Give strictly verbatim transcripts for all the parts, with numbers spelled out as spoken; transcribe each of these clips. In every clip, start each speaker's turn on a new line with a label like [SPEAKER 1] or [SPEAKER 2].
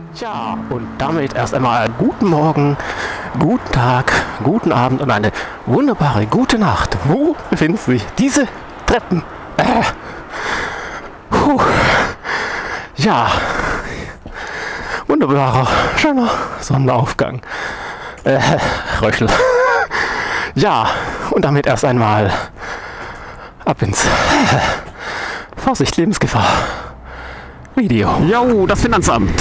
[SPEAKER 1] Tja, und damit erst einmal guten Morgen, guten Tag, guten Abend und eine wunderbare gute Nacht. Wo befinden sich diese Treppen? Äh, puh. Ja, wunderbarer, schöner Sonnenaufgang. Äh, Röchel. Ja, und damit erst einmal ab ins äh, Vorsicht, Lebensgefahr. Video.
[SPEAKER 2] Jo, das Finanzamt.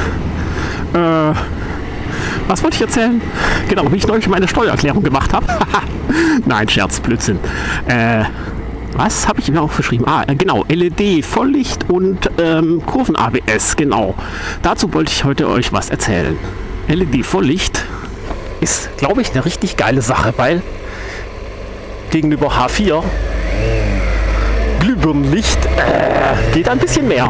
[SPEAKER 2] Äh, was wollte ich erzählen? Genau, wie ich neulich meine Steuererklärung gemacht habe. Nein, Scherz, Blödsinn. Äh, was habe ich mir aufgeschrieben? Ah, genau, L E D, Volllicht und ähm, Kurven-A B S, genau. Dazu wollte ich heute euch was erzählen. L E D, Volllicht
[SPEAKER 1] ist, glaube ich, eine richtig geile Sache, weil gegenüber H vier Glühbirnenlicht äh, geht ein bisschen mehr.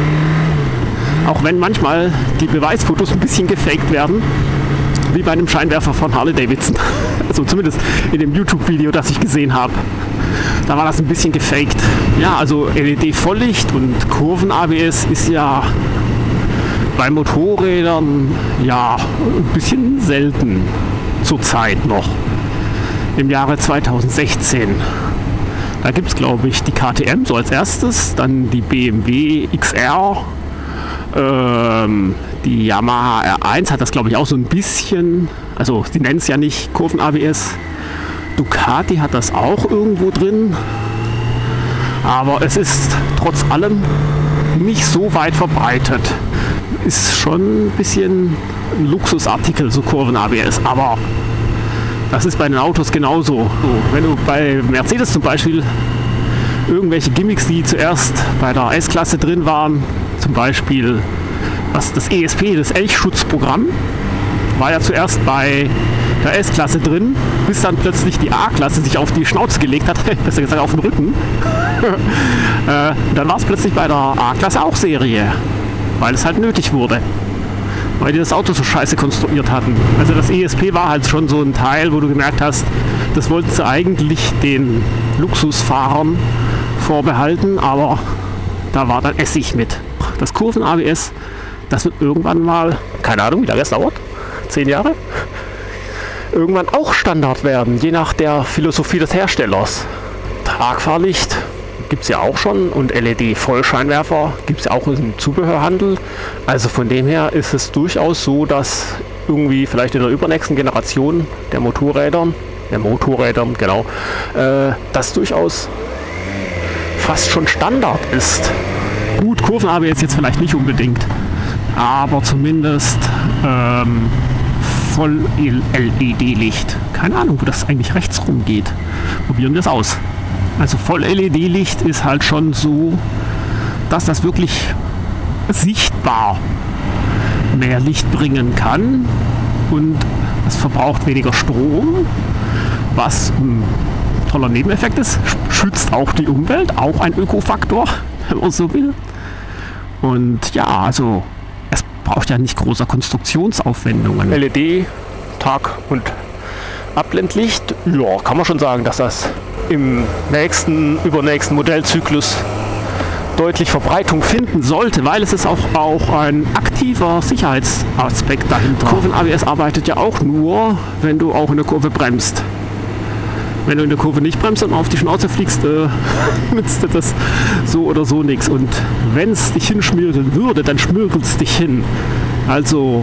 [SPEAKER 2] Auch wenn manchmal die Beweisfotos ein bisschen gefaked werden, wie bei einem Scheinwerfer von Harley Davidson. Also zumindest in dem YouTube-Video, das ich gesehen habe. Da war das ein bisschen gefaked. Ja, also L E D Volllicht und Kurven-A B S ist ja bei Motorrädern ja ein bisschen selten zurzeit noch. Im Jahre zweitausendsechzehn. Da gibt es, glaube ich, die K T M so als erstes, dann die B M W X R. Ähm, die Yamaha R eins hat das, glaube ich, auch so ein bisschen, also sie nennen es ja nicht Kurven-A B S. Ducati hat das auch irgendwo drin, aber es ist trotz allem nicht so weit verbreitet. Ist schon ein bisschen ein Luxusartikel, so Kurven-A B S, aber das ist bei den Autos genauso. So, wenn du bei Mercedes zum Beispiel irgendwelche Gimmicks, die zuerst bei der S-Klasse drin waren, zum Beispiel was das E S P, das Elchschutzprogramm, war ja zuerst bei der S-Klasse drin, bis dann plötzlich die A-Klasse sich auf die Schnauze gelegt hat, besser gesagt auf den Rücken. äh, dann war es plötzlich bei der A-Klasse auch Serie, weil es halt nötig wurde, weil die das Auto so scheiße konstruiert hatten. Also das E S P war halt schon so ein Teil, wo du gemerkt hast, das wollten sie eigentlich den Luxusfahrern vorbehalten, aber da war dann Essig mit. Das Kurven-A B S, das wird irgendwann mal,
[SPEAKER 1] Keine Ahnung, wie lange es dauert, zehn Jahre, irgendwann auch Standard werden, je nach der Philosophie des Herstellers. Tragfahrlicht gibt es ja auch schon und L E D-Vollscheinwerfer gibt es ja auch im Zubehörhandel. Also von dem her ist es durchaus so, dass irgendwie vielleicht in der übernächsten Generation der Motorrädern, der Motorrädern, genau, äh, das durchaus fast schon Standard ist.
[SPEAKER 2] gut, Kurven-A B S jetzt vielleicht nicht unbedingt, aber zumindest ähm, Voll-L E D-Licht. Keine Ahnung, wo das eigentlich rechts rum geht. Probieren wir es aus. Also Voll-L E D-Licht ist halt schon so, dass das wirklich sichtbar mehr Licht bringen kann und es verbraucht weniger Strom, was ein toller Nebeneffekt ist. Schützt auch die Umwelt, auch ein Ökofaktor, wenn man so will. Und ja, also es braucht ja nicht großer Konstruktionsaufwendungen.
[SPEAKER 1] L E D, Tag- und Abblendlicht, ja, kann man schon sagen, dass das im nächsten, übernächsten Modellzyklus deutlich Verbreitung finden sollte, weil es ist auch, auch ein aktiver Sicherheitsaspekt dahinter. Kurven-A B S arbeitet ja auch nur, wenn du auch in der Kurve bremst. Wenn du in der Kurve nicht bremst und auf die Schnauze fliegst, äh, nützt dir das so oder so nichts. Und wenn es dich hinschmirgeln würde, dann schmirgelt es dich hin. Also,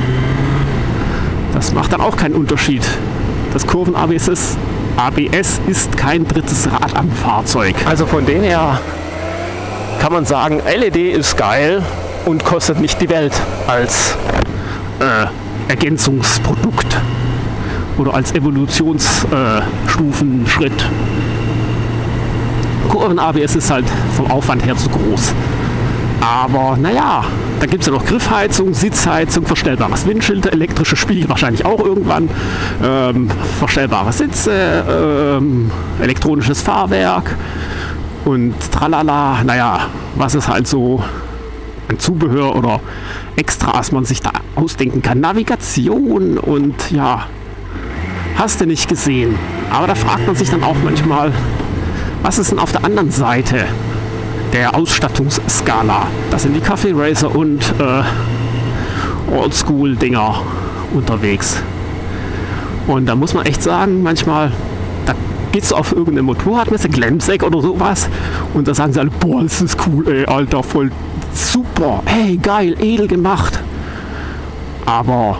[SPEAKER 1] das macht dann auch keinen Unterschied. Das Kurven-A B S ist, A B S ist kein drittes Rad am Fahrzeug. Also von dem her kann man sagen, L E D ist geil und kostet nicht die Welt als
[SPEAKER 2] Äh, Ergänzungsprodukt. Oder als Evolutionsstufenschritt. Äh, Kurven-A B S ist halt vom Aufwand her zu groß. Aber naja, da gibt es ja noch Griffheizung, Sitzheizung, verstellbares Windschild, elektrische Spiegel wahrscheinlich auch irgendwann, ähm, verstellbare Sitze, ähm, elektronisches Fahrwerk und tralala. Naja, was ist halt so an Zubehör oder Extras man sich da ausdenken kann. Navigation und ja, hast du nicht gesehen. Aber da fragt man sich dann auch manchmal, was ist denn auf der anderen Seite der Ausstattungsskala? Das sind die Kaffee Racer und äh, Oldschool-Dinger unterwegs. Und da muss man echt sagen, manchmal, da geht's so auf irgendeine Motorradmesse, Glemsek oder sowas, und da sagen sie alle, boah, das ist cool, ey, Alter, voll super, hey, geil, edel gemacht. Aber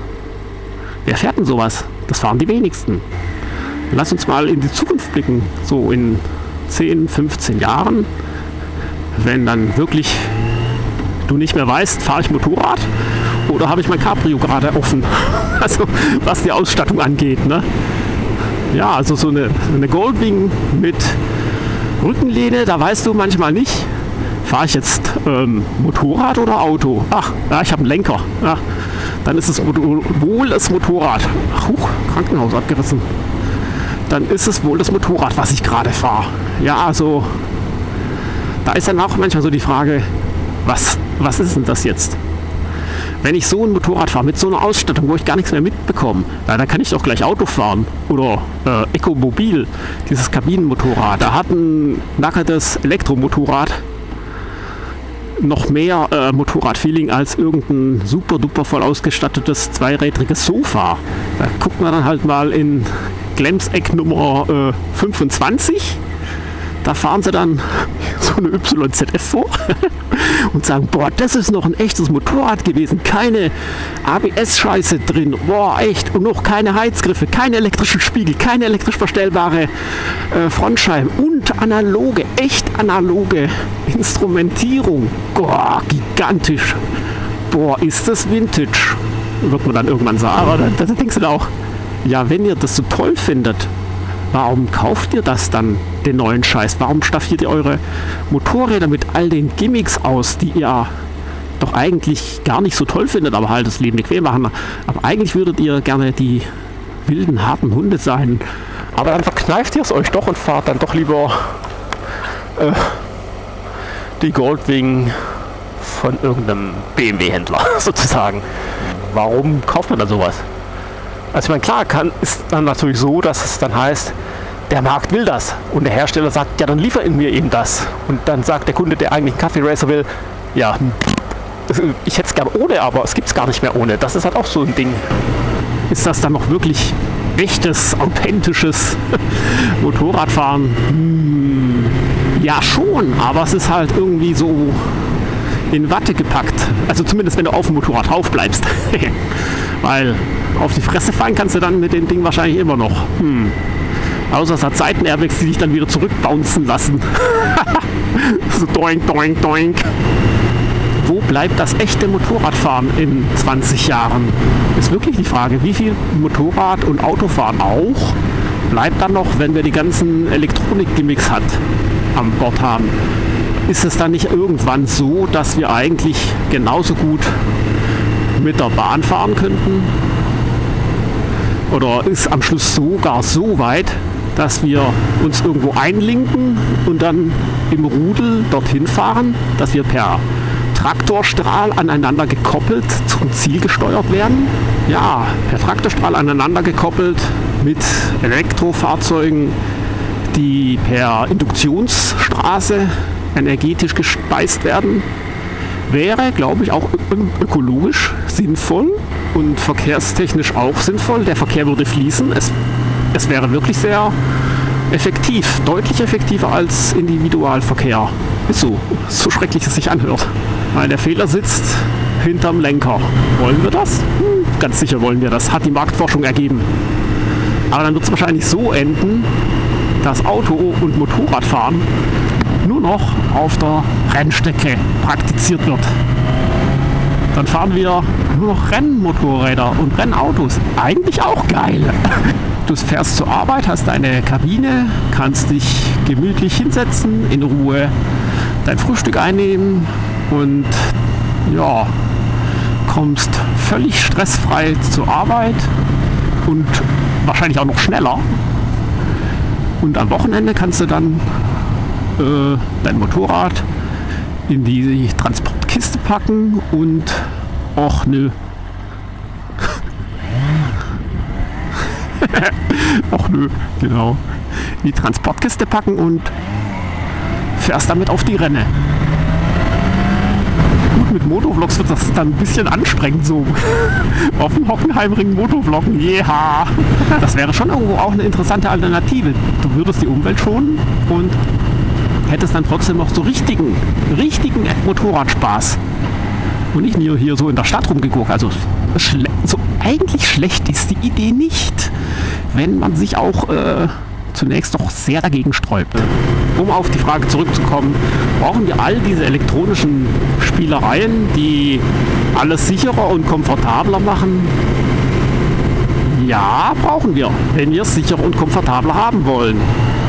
[SPEAKER 2] wer fährt denn sowas? Das fahren die wenigsten. Lass uns mal in die Zukunft blicken, so in zehn, fünfzehn Jahren, wenn dann wirklich du nicht mehr weißt, fahre ich Motorrad oder habe ich mein Cabrio gerade offen? Also was die Ausstattung angeht, ne? Ja, also so eine, eine Goldwing mit Rückenlehne, da weißt du manchmal nicht, fahre ich jetzt ähm, Motorrad oder Auto? Ach, ja, ich habe einen Lenker. Ja, dann ist es wohl das Motorrad. Ach, huch, Krankenhaus abgerissen. Dann ist es wohl das Motorrad, was ich gerade fahre. Ja, also da ist dann auch manchmal so die Frage, was, was ist denn das jetzt? Wenn ich so ein Motorrad fahre mit so einer Ausstattung, wo ich gar nichts mehr mitbekomme, na, dann kann ich doch gleich Auto fahren. Oder äh, Ecomobil, dieses Kabinenmotorrad. Da hat ein nackertes Elektromotorrad noch mehr äh, Motorradfeeling als irgendein super duper voll ausgestattetes zweirädriges Sofa. Da guckt man dann halt mal in Glemseck Nummer äh, fünfundzwanzig. Da fahren sie dann so eine Y Z F vor und sagen, boah, das ist noch ein echtes Motorrad gewesen. Keine A B S-Scheiße drin. Boah, echt. Und noch keine Heizgriffe, keine elektrischen Spiegel, keine elektrisch verstellbare äh, Frontscheiben und analoge, echt analoge Instrumentierung. Boah, gigantisch. Boah, ist das Vintage. Wird man dann irgendwann sagen. Aber da, da denkst du da auch, ja, wenn ihr das so toll findet, warum kauft ihr das dann, den neuen Scheiß? Warum staffiert ihr eure Motorräder mit all den Gimmicks aus, die ihr doch eigentlich gar nicht so toll findet, aber halt das Leben bequem machen? Aber eigentlich würdet ihr gerne die wilden, harten Hunde sein.
[SPEAKER 1] Aber dann verkneift ihr es euch doch und fahrt dann doch lieber äh, die Goldwing von irgendeinem B M W-Händler sozusagen. Warum kauft man dann sowas? Also ich meine, klar, kann, ist dann natürlich so, dass es dann heißt, der Markt will das. Und der Hersteller sagt, ja, dann liefer in mir eben das. Und dann sagt der Kunde, der eigentlich einen Kaffee Racer will, ja, ich hätte es gerne ohne, aber es gibt es gar nicht mehr ohne. Das ist halt auch so ein Ding.
[SPEAKER 2] Ist das dann noch wirklich echtes, authentisches Motorradfahren? Hm, ja schon, aber es ist halt irgendwie so in Watte gepackt. Also zumindest, wenn du auf dem Motorrad drauf bleibst. Weil auf die Fresse fallen kannst du dann mit dem Ding wahrscheinlich immer noch. Hm. Außer es hat Seitenairbags, die dich dann wieder zurückbouncen lassen. So doink, doink, doink. Wo bleibt das echte Motorradfahren in zwanzig Jahren? Ist wirklich die Frage, wie viel Motorrad- und Autofahren auch bleibt dann noch, wenn wir die ganzen Elektronik-Gimmicks hat am Bord haben. Ist es dann nicht irgendwann so, dass wir eigentlich genauso gut mit der Bahn fahren könnten? Oder ist am Schluss sogar so weit, dass wir uns irgendwo einlinken und dann im Rudel dorthin fahren, dass wir per Traktorstrahl aneinander gekoppelt zum Ziel gesteuert werden? Ja, per Traktorstrahl aneinander gekoppelt mit Elektrofahrzeugen, die per Induktionsstraße energetisch gespeist werden. Wäre, glaube ich, auch ökologisch sinnvoll und verkehrstechnisch auch sinnvoll. Der Verkehr würde fließen. Es, es wäre wirklich sehr effektiv, deutlich effektiver als Individualverkehr. Ist so, so schrecklich es sich anhört. Weil der Fehler sitzt hinterm Lenker. Wollen wir das? Hm, ganz sicher wollen wir das. Hat die Marktforschung ergeben. Aber dann wird es wahrscheinlich so enden, dass Auto- und Motorradfahren nur noch auf der Rennstrecke praktiziert wird. Dann fahren wir nur noch Rennmotorräder und Rennautos. Eigentlich auch geil. Du fährst zur Arbeit, hast deine Kabine, kannst dich gemütlich hinsetzen, in Ruhe dein Frühstück einnehmen und ja, kommst völlig stressfrei zur Arbeit und wahrscheinlich auch noch schneller. Und am Wochenende kannst du dann äh, dein Motorrad in die Transportkiste packen und och nö. Och nö, genau. In die Transportkiste packen und fährst damit auf die Renne. Gut, mit Motovlogs wird das dann ein bisschen anstrengend, so auf dem Hockenheimring Motovloggen, jeha. Das wäre schon irgendwo auch eine interessante Alternative. Du würdest die Umwelt schonen und hättest dann trotzdem noch so richtigen, richtigen Motorradspaß. Und nicht nur hier so in der Stadt rumgeguckt. Also so eigentlich schlecht ist die Idee nicht, wenn man sich auch äh, zunächst doch sehr dagegen sträubt. Um auf die Frage zurückzukommen, brauchen wir all diese elektronischen Spielereien, die alles sicherer und komfortabler machen? Ja, brauchen wir, wenn wir es sicherer und komfortabler haben wollen.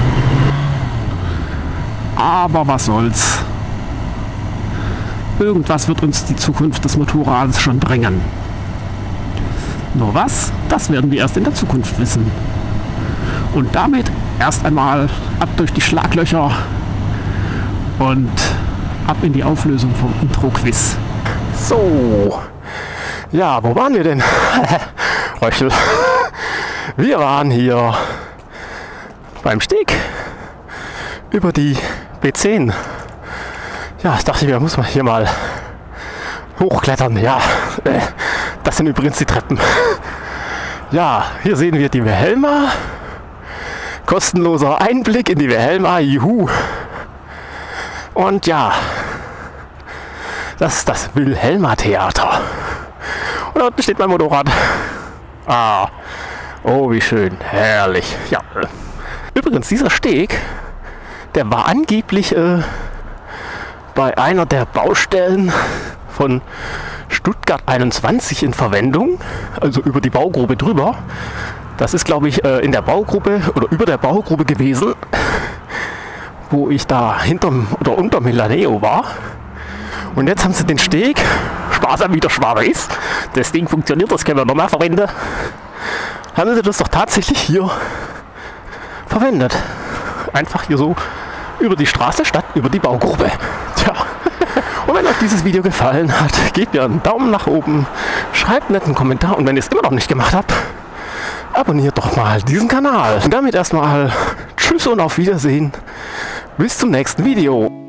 [SPEAKER 2] Aber was soll's? Irgendwas wird uns die Zukunft des Motorrades schon bringen. Nur was? Das werden wir erst in der Zukunft wissen. Und damit erst einmal ab durch die Schlaglöcher und ab in die Auflösung vom Intro-Quiz.
[SPEAKER 1] So, ja, wo waren wir denn? Röchel. Wir waren hier beim Steg über die B zehn. Ja, ich dachte, wir müssen hier mal hochklettern. Ja, äh, das sind übrigens die Treppen. Ja, hier sehen wir die Wilhelma. Kostenloser Einblick in die Wilhelma. Juhu. Und ja, das ist das Wilhelma-Theater. Und da unten steht mein Motorrad. Ah, oh, wie schön. Herrlich. Ja. Übrigens, dieser Steg, der war angeblich äh, bei einer der Baustellen von Stuttgart einundzwanzig in Verwendung, also über die Baugrube drüber. Das ist, glaube ich, in der Baugruppe oder über der Baugrube gewesen, wo ich da hinterm oder unter Milaneo war. Und jetzt haben sie den Steg, sparsam wie der Schwabe ist, das Ding funktioniert, das können wir nochmal verwenden, haben sie das doch tatsächlich hier verwendet. Einfach hier so über die Straße statt über die Baugrube. Tja. Und wenn euch dieses Video gefallen hat, gebt mir einen Daumen nach oben, schreibt einen netten Kommentar und wenn ihr es immer noch nicht gemacht habt, abonniert doch mal diesen Kanal. Und damit erstmal tschüss und auf Wiedersehen. Bis zum nächsten Video.